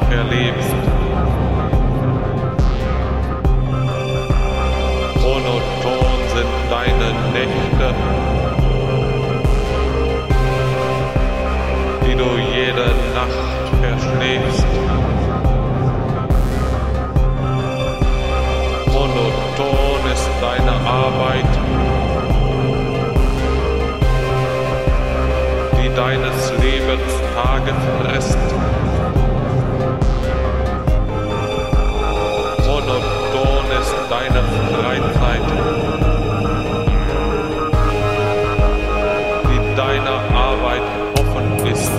erlebst. Monoton sind deine Nächte, die du jede Nacht verschläfst. Monoton ist deine Arbeit, die deines Lebens Tage frisst. Monoton ist deine Freizeit, die deiner Arbeit offen ist.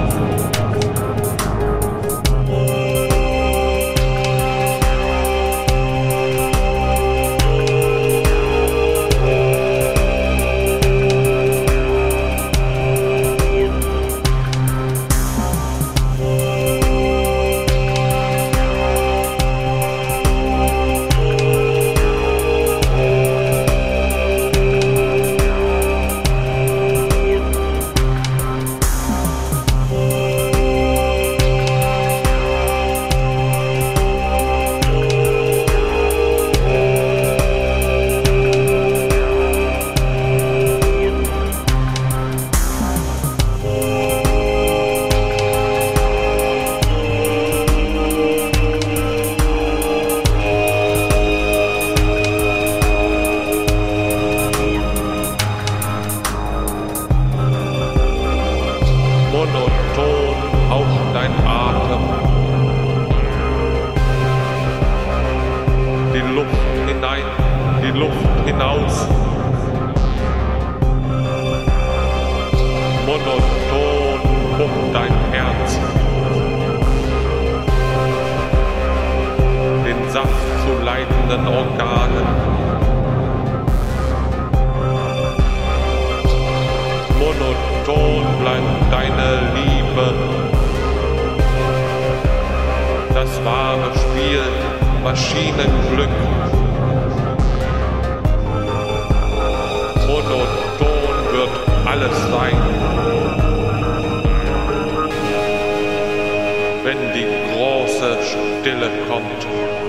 Monoton haucht dein Atem die Luft hinein, die Luft hinaus. Monoton pumpt dein Herz, den Saft zu leitenden Organen. Monoton bleibt deine Liebe, das wahre Spiel, Maschinenglück. Monoton wird alles sein, wenn die große Stille kommt.